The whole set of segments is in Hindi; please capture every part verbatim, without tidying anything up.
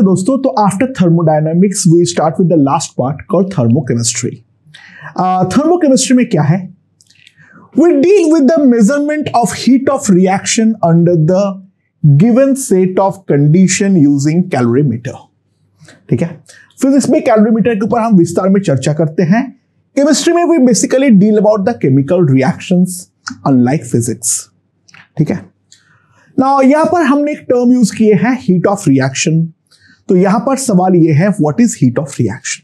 दोस्तों, तो after thermodynamics we start with the last part called thermochemistry. Thermochemistry में क्या है? We deal with the measurement of heat of reaction under the given set of condition using calorimeter. ठीक है, फिजिक्स में कैलोरीमीटर के ऊपर हम विस्तार में चर्चा करते हैं। केमिस्ट्री में we basically deal about the chemical reactions unlike physics. ठीक है, नाउ यहां पर हमने एक टर्म यूज किए हैं, हीट ऑफ रिएक्शन। तो यहां पर सवाल यह है, what is heat of reaction?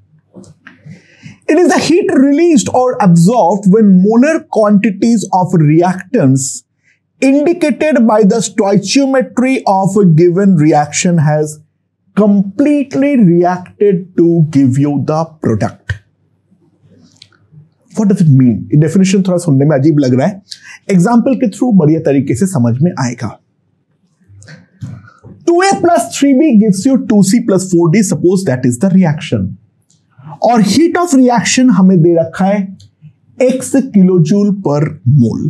It is the heat released और absorbed when molar quantities of reactants indicated by the stoichiometry of a given reaction has completely reacted to give you the product. What does it mean? ये definition थोड़ा सुनने में अजीब लग रहा है, एग्जाम्पल के थ्रू बढ़िया तरीके से समझ में आएगा। Two A plus three B gives you two C plus four D, suppose that is the reaction. और heat of reaction हमें दे रखा है x kilojoule per mole.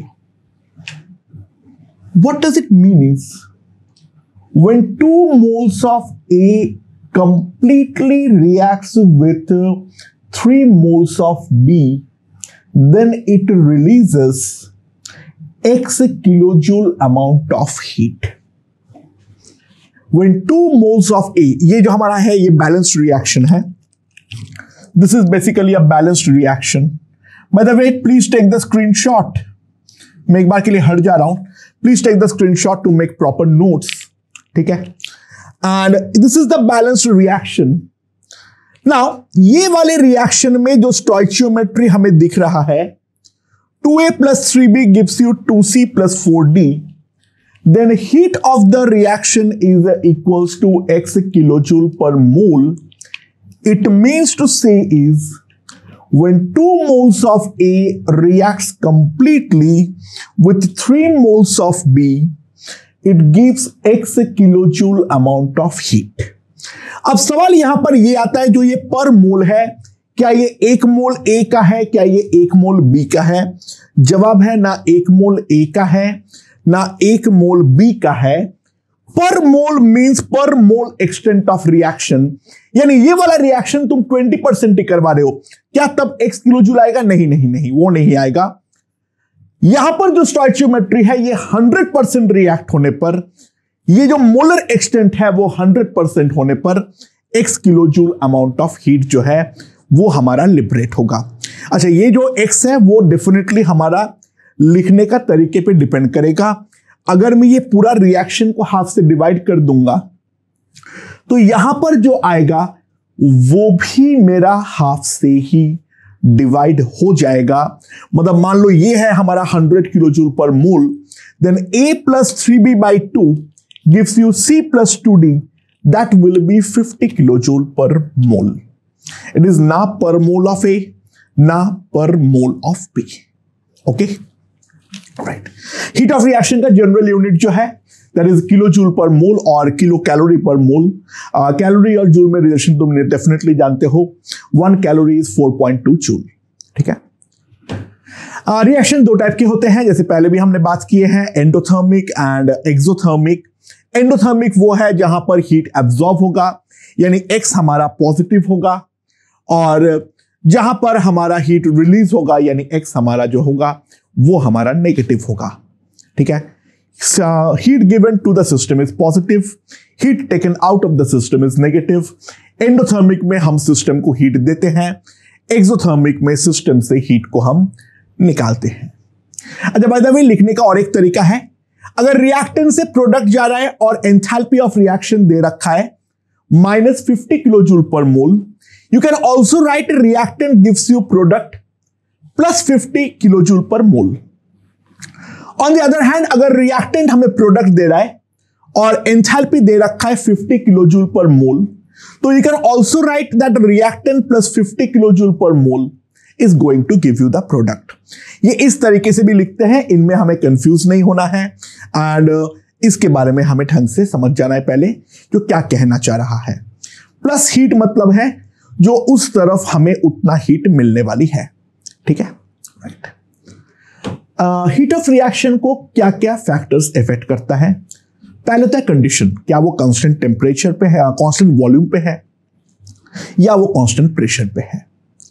What does it mean is when two moles of A completely reacts with three moles of B, then it releases X kilojoule amount of heat. When two moles of A, ये जो हमारा है ये balanced reaction है. This is basically a balanced reaction. By the way, please take the screenshot. मैं एक बार के लिए हट जा रहा हूं. Please take the screenshot to make proper notes. ठीक है, and this is the balanced reaction. Now ये वाले रिएक्शन में जो स्टोइचियोमेट्री हमें दिख रहा है, two A plus three B gives you two C plus four D, then heat of the reaction is equals to x kilojoule per mole. It means to say is when two moles of A reacts completely with three moles of B, it gives x kilojoule amount of heat. अब सवाल यहां पर ये आता है, जो ये पर मोल है, क्या ये एक मोल A का है, क्या ये एक मोल B का है? जवाब है ना एक मोल A का है ना एक मोल B का है। पर मोल मींस पर मोल एक्सटेंट ऑफ रिएक्शन, यानी ये वाला रिएक्शन तुम ट्वेंटी परसेंट ही करवा रहे हो, क्या तब x किलोजूल आएगा? नहीं नहीं नहीं, वो नहीं आएगा। यहां पर जो स्टोइचियोमेट्री है ये हंड्रेड परसेंट रिएक्ट होने पर, ये जो मोलर एक्सटेंट है वो हंड्रेड परसेंट होने पर x kilojoule amount of heat जो है वो हमारा लिबरेट होगा। अच्छा, ये जो x है वो डेफिनेटली हमारा लिखने का तरीके पे डिपेंड करेगा। अगर मैं ये पूरा रिएक्शन को हाफ से डिवाइड कर दूंगा तो यहां पर जो आएगा वो भी मेरा हाफ से ही डिवाइड हो जाएगा। मतलब मान लो ये है हमारा hundred kilojoule per mole, then a plus three B by two gives you c plus two D, that will be fifty kilojoule per mole. It is ना पर मोल ऑफ a ना per mole of b। Okay, right. Heat of reaction का जनरल यूनिट जो है दैट इज किलो जूल पर मोल और kilo calorie per mole. Calorie और जूल में रिलेशन तुम डेफिनेटली जानते हो, one calorie is four point two joule. ठीक है, रिएक्शन uh, दो टाइप के होते हैं, जैसे पहले भी हमने बात किए हैं, एंडोथर्मिक एंड एक्सोथर्मिक। एंडोथर्मिक वो है जहां पर हीट एब्जॉर्ब होगा, यानी एक्स हमारा पॉजिटिव होगा, और जहां पर हमारा हीट रिलीज होगा यानी एक्स हमारा जो होगा वो हमारा नेगेटिव होगा। ठीक है, heat given to the system is positive, heat taken out of the system is negative. Endothermic में हम सिस्टम को हीट देते हैं, एक्सोथर्मिक में सिस्टम से हीट को हम निकालते हैं। अच्छा, बाय द वे लिखने का और एक तरीका है, अगर रिएक्टेंट से प्रोडक्ट जा रहा है और एंथैल्पी ऑफ रिएक्शन दे रखा है minus fifty kilojoule per mole, you can also write reactant gives you product plus fifty kilojoule per mole. On the other hand, अगर रिएक्टेंट हमें प्रोडक्ट दे रहा है और एंथैल्पी दे रखा है फिफ्टी किलोजूल पर मोल, तो you can also write that reactant plus fifty kilojoule per mole is going to give you the product. ये इस तरीके से भी लिखते हैं, इनमें हमें कंफ्यूज नहीं होना है एंड इसके बारे में हमें ढंग से समझ जाना है पहले जो क्या कहना चाह रहा है। प्लस हीट मतलब है जो उस तरफ हमें उतना हीट मिलने वाली है। ठीक है, राइट। हीट ऑफ रिएक्शन को क्या क्या फैक्टर्स इफेक्ट करता है? पहले होता है कंडीशन, क्या वो कांस्टेंट टेम्परेचर पे है, कांस्टेंट वॉल्यूम पे है, या वो कांस्टेंट प्रेशर पे है।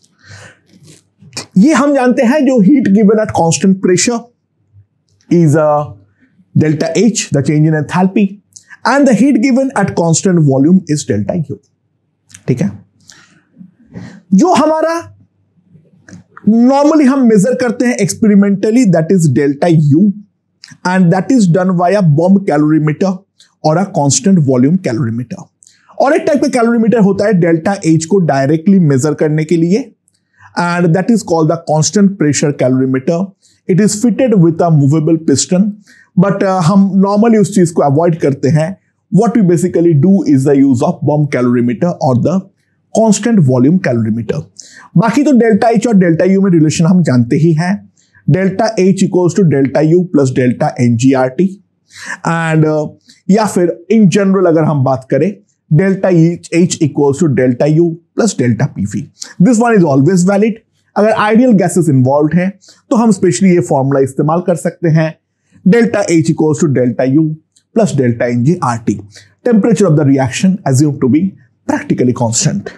ये हम जानते हैं जो heat given at constant pressure is delta H, the change in enthalpy, and the heat given at constant volume is delta U. ठीक है, जो हमारा नॉर्मली हम मेजर करते हैं experimentally, that is delta U, and that is done via bomb calorimeter और अ कांस्टेंट वॉल्यूम कैलोरीमीटर। और एक टाइप का कैलोरीमीटर होता है डेल्टा एच को डायरेक्टली मेजर करने के लिए, and that is called the constant pressure calorimeter. It is fitted with a movable piston, but हम नॉर्मली उस चीज को अवॉइड करते हैं। What we basically do is the use of bomb calorimeter और द कांस्टेंट वॉल्यूम कैलोरीमीटर। बाकी तो डेल्टा एच और डेल्टा यू में रिलेशन हम जानते ही हैं, delta H equals to delta U plus delta N G R T, and या फिर इन जनरल अगर हम बात करें delta H equals to delta U plus delta PV. This one is always valid. अगर आइडियल गैसेस इन्वॉल्व हैं तो हम स्पेशली ये फॉर्मूला इस्तेमाल कर सकते हैं, delta H equals to delta U plus delta N G R T. Temperature of the reaction assumed to be practically constant.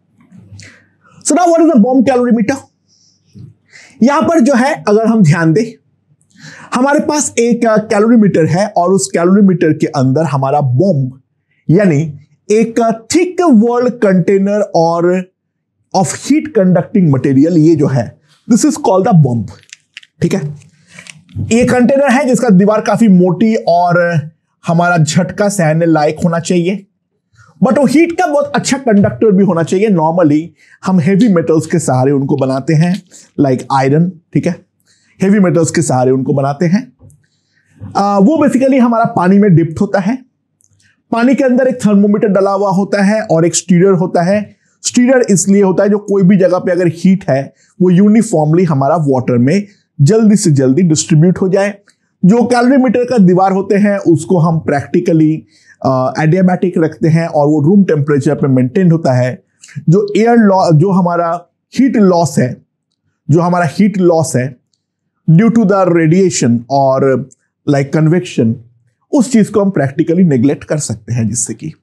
So now what is the bomb calorimeter? यहां पर जो है अगर हम ध्यान दें, हमारे पास एक कैलोरीमीटर है और उस कैलोरीमीटर के अंदर हमारा बॉम्ब यानी एक थिक वॉल्ड कंटेनर और ऑफ हीट कंडक्टिंग मटेरियल, ये जो है this is called the bomb. ठीक है, ये कंटेनर है जिसका दीवार काफी मोटी और हमारा झटका सहने लायक होना चाहिए, बट वो हीट का बहुत अच्छा कंडक्टर भी होना चाहिए। नॉर्मली हम हेवी मेटल्स के सहारे उनको बनाते हैं, लाइक आयरन। ठीक है, हेवी मेटल्स के सहारे उनको बनाते हैं। आ, वो बेसिकली हमारा पानी में डिप्ट होता है। पानी के अंदर एक थर्मोमीटर डला हुआ होता है और एक स्टीरर होता है। स्टीरर इसलिए होता है जो कोई भी जगह पे अगर हीट है वो यूनिफॉर्मली हमारा वाटर में जल्दी से जल्दी डिस्ट्रीब्यूट हो जाए। जो कैलोरीमीटर का दीवार होते हैं उसको हम प्रैक्टिकली एडियाबैटिक रखते हैं और वो रूम टेम्परेचर पे मेंटेन होता है। जो एयर लॉस, जो हमारा हीट लॉस है, जो हमारा हीट लॉस है ड्यू टू द रेडिएशन और लाइक कन्वेक्शन, उस चीज को हम प्रैक्टिकली नेग्लेक्ट कर सकते हैं, जिससे कि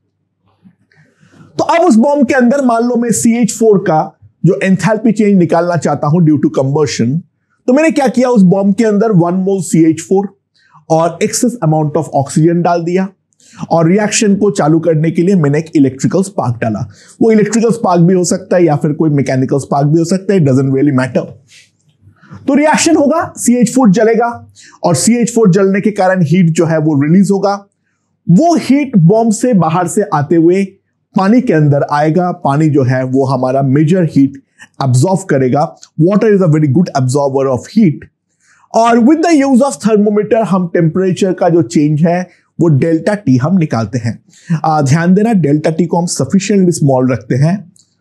तो अब उस बॉम्ब के अंदर मान लो मैं सी एच फोर का जो एंथैल्पी चेंज निकालना चाहता हूं ड्यू टू कंबर्शन, तो मैंने क्या किया, उस बॉम्ब के अंदर one mole C H four और एक्सेस अमाउंट ऑफ ऑक्सीजन डाल दिया और रिएक्शन को चालू करने के लिए मैंने एक इलेक्ट्रिकल स्पार्क डाला। वो इलेक्ट्रिकल स्पार्क भी हो सकता है या फिर कोई मैकेनिकल स्पार्क भी हो सकता है, डजंट रियली मैटर। तो रिएक्शन होगा, सी एच फोर जलेगा और सी एच फोर जलने के कारण हीट जो है वो रिलीज होगा। वो हीट बॉम्ब से बाहर से आते हुए पानी के अंदर आएगा। पानी जो है वो हमारा मेजर हीट अब्सॉर्ब करेगा। Water is a very good absorber of heat, और with the use of thermometer हम टेम्परेचर का जो चेंज है वो डेल्टा टी हम निकालते हैं। आ, ध्यान देना, डेल्टा टी को हम सफिशिएंटली स्मॉल रखते हैं,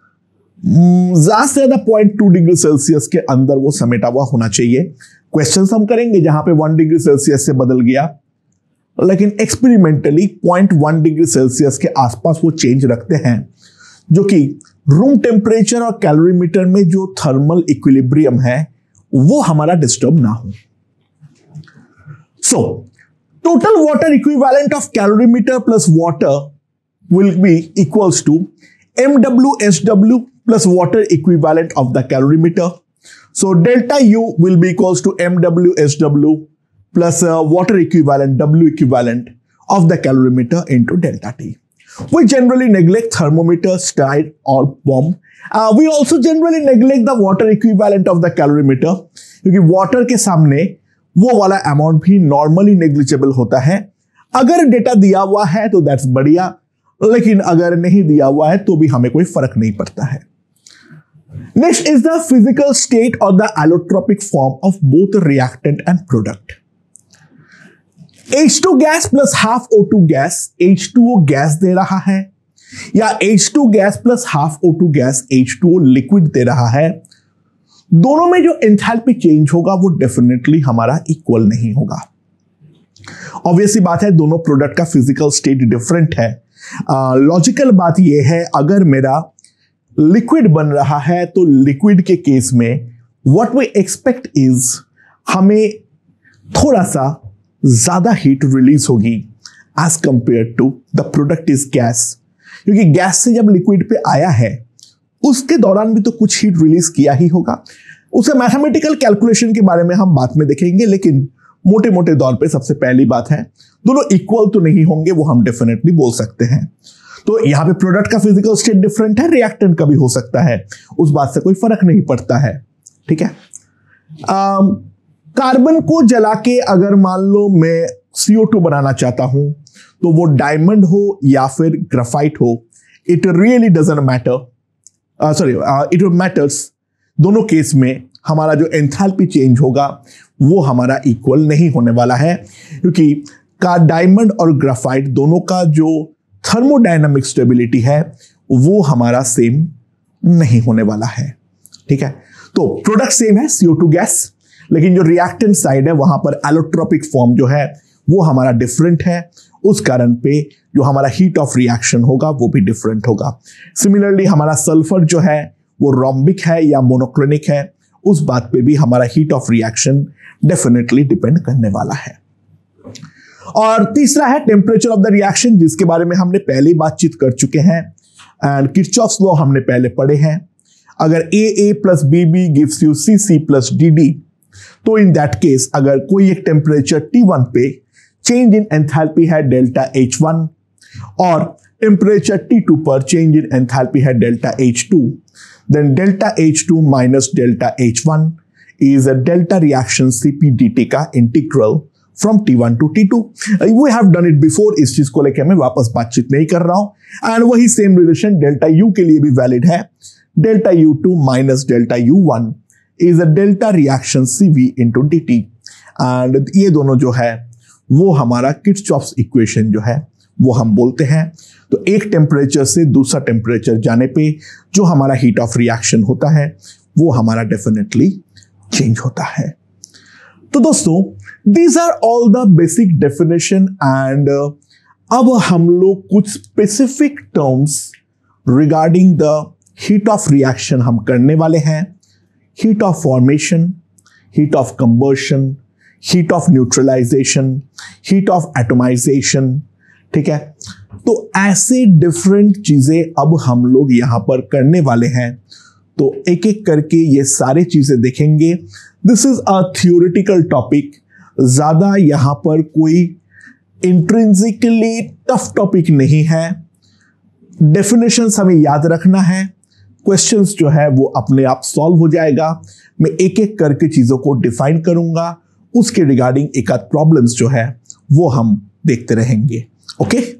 ज्यादा से ज्यादा पॉइंट टू डिग्री सेल्सियस के अंदर वो समेटा हुआ होना चाहिए। क्वेश्चंस हम करेंगे जहां पे वन डिग्री सेल्सियस से बदल गया, लेकिन experimentally point one degree Celsius के आसपास वो चेंज रखते हैं, जो कि रूम टेम्परेचर और कैलोरीमीटर में जो थर्मल इक्विलिब्रियम है वो हमारा डिस्टर्ब ना हो। सो total water equivalent of calorimeter plus water will be equals to M W S W plus water equivalent of the calorimeter. So delta U will be equals to M W S W plus uh, water equivalent W equivalent of the calorimeter into delta T. We generally neglect thermometer, style or bomb. Uh, we also generally neglect the water equivalent of the calorimeter क्योंकि water के सामने वो वाला अमाउंट भी नॉर्मली नेग्लिजिबल होता है। अगर डेटा दिया हुआ है तो दैट्स बढ़िया, लेकिन अगर नहीं दिया हुआ है तो भी हमें कोई फर्क नहीं पड़ता है। Next is the physical state और the allotropic form of both reactant and product. H two gas plus half O two gas H two O gas दे रहा है, या H two gas plus half O two gas H two O liquid दे रहा है। दोनों में जो एंथैल्पी चेंज होगा वो डेफिनेटली हमारा इक्वल नहीं होगा। ऑब्वियसली बात है, दोनों प्रोडक्ट का फिजिकल स्टेट डिफरेंट है। लॉजिकल बात ये है, अगर मेरा लिक्विड बन रहा है तो लिक्विड के केस में व्हाट वी एक्सपेक्ट इज हमें थोड़ा सा ज्यादा हीट रिलीज होगी as compare to the product is gas, क्योंकि गैस से जब लिक्विड पे आया है उसके दौरान भी तो कुछ हीट रिलीज किया ही होगा। उसे मैथमेटिकल कैलकुलेशन के बारे में हम बाद में देखेंगे, लेकिन मोटे मोटे तौर पे सबसे पहली बात है दोनों इक्वल तो नहीं होंगे, वो हम डेफिनेटली बोल सकते हैं। तो यहां पे प्रोडक्ट का फिजिकल स्टेट डिफरेंट है, रिएक्टेंट का भी हो सकता है, उस बात से कोई फर्क नहीं पड़ता है। ठीक है, कार्बन को जला के अगर मान लो मैं सी ओ टू बनाना चाहता हूं, तो वो डायमंड हो या फिर ग्राफाइट हो, it really doesn't matter, sorry it matters. दोनों केस में हमारा जो एंथैल्पी चेंज होगा वो हमारा इक्वल नहीं होने वाला है, क्योंकि का डायमंड और ग्राफाइट दोनों का जो थर्मोडायनामिक स्टेबिलिटी है वो हमारा सेम नहीं होने वाला है। ठीक है, तो प्रोडक्ट सेम है सी ओ टू गैस, लेकिन जो रिएक्टेंट साइड है वहां पर एलोट्रोपिक फॉर्म जो है वो हमारा डिफरेंट है, उस कारण पे जो हमारा हीट ऑफ रिएक्शन होगा वो भी डिफरेंट होगा। सिमिलरली हमारा सल्फर जो है वो रोम्बिक है या मोनोक्लोनिक है, उस बात पे भी हमारा heat of reaction definitely depend करने वाला है। और तीसरा है टेम्परेचर ऑफ द रिएक्शन, जिसके बारे में हमने पहले बातचीत कर चुके हैं एंड किरचॉफ्स लॉ हमने पहले पढ़े हैं। अगर A A plus B B gives you C C plus D D, तो इन दैट केस अगर कोई एक टेम्परेचर टी वन पे चेंज इन एंथैल्पी है डेल्टा एच वन और टेम्परेचर टी टू पर चेंज इन एंथैल्पी है delta H two, then delta H two minus delta H one is a delta reaction C P D T का integral from T one to T two. We have done it before, इस चीज को लेकर मैं वापस बातचीत नहीं कर रहा हूं। एंड वही सेम रिलेशन डेल्टा U के लिए भी वैलिड है। Delta U two minus delta U one is a delta reaction C V into D T, and ये दोनों जो है वो हमारा किरचॉफ्स इक्वेशन जो है वो हम बोलते हैं। तो एक टेम्परेचर से दूसरा टेम्परेचर जाने पे जो हमारा हीट ऑफ रिएक्शन होता है वो हमारा डेफिनेटली चेंज होता है। तो दोस्तों, these are all the basic definition and अब हम लोग कुछ specific terms regarding the heat of reaction हम करने वाले हैं। Heat of formation, heat of combustion, heat of neutralisation, heat of atomisation. ठीक है, तो ऐसे डिफरेंट चीजें अब हम लोग यहां पर करने वाले हैं, तो एक एक करके ये सारे चीजें देखेंगे। This is a theoretical topic, ज्यादा यहां पर कोई इंट्रिंसिकली टफ टॉपिक नहीं है। डेफिनेशंस हमें याद रखना है, क्वेश्चंस जो है वो अपने आप सॉल्व हो जाएगा। मैं एक एक करके चीजों को डिफाइन करूंगा, उसके रिगार्डिंग एक आध प्रॉब्लम्स जो है वो हम देखते रहेंगे। Okay okay?